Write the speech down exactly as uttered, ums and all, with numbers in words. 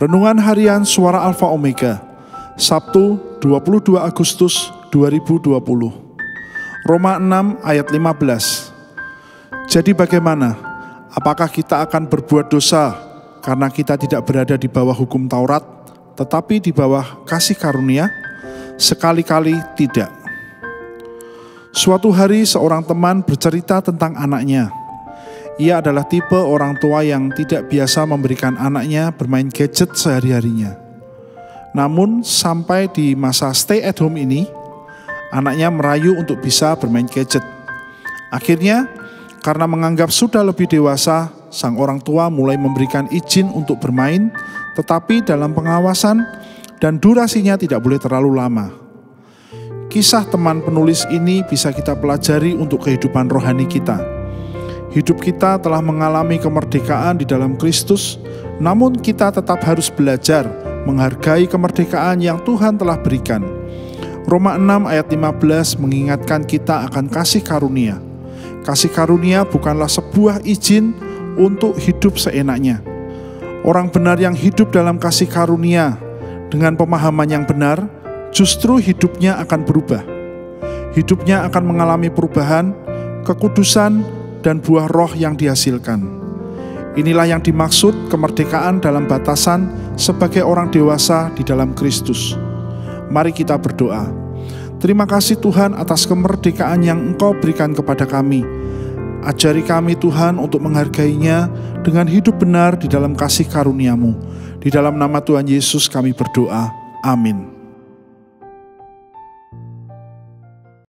Renungan Harian Suara Alfa Omega, Sabtu dua puluh dua Agustus dua ribu dua puluh. Roma enam ayat lima belas. Jadi bagaimana? Apakah kita akan berbuat dosa karena kita tidak berada di bawah hukum Taurat, tetapi di bawah kasih karunia? Sekali-kali tidak. Suatu hari seorang teman bercerita tentang anaknya. Ia adalah tipe orang tua yang tidak biasa memberikan anaknya bermain gadget sehari-harinya. Namun sampai di masa stay at home ini, anaknya merayu untuk bisa bermain gadget. Akhirnya, karena menganggap sudah lebih dewasa, sang orang tua mulai memberikan izin untuk bermain, tetapi dalam pengawasan dan durasinya tidak boleh terlalu lama. Kisah teman penulis ini bisa kita pelajari untuk kehidupan rohani kita. Hidup kita telah mengalami kemerdekaan di dalam Kristus, namun kita tetap harus belajar menghargai kemerdekaan yang Tuhan telah berikan. Roma enam ayat lima belas mengingatkan kita akan kasih karunia. Kasih karunia bukanlah sebuah izin untuk hidup seenaknya. Orang benar yang hidup dalam kasih karunia dengan pemahaman yang benar, justru hidupnya akan berubah. Hidupnya akan mengalami perubahan, kekudusan, dan buah roh yang dihasilkan. Inilah yang dimaksud kemerdekaan dalam batasan sebagai orang dewasa di dalam Kristus. Mari kita berdoa. Terima kasih Tuhan atas kemerdekaan yang Engkau berikan kepada kami. Ajari kami Tuhan untuk menghargainya dengan hidup benar di dalam kasih karunia-Mu. Di dalam nama Tuhan Yesus kami berdoa. Amin.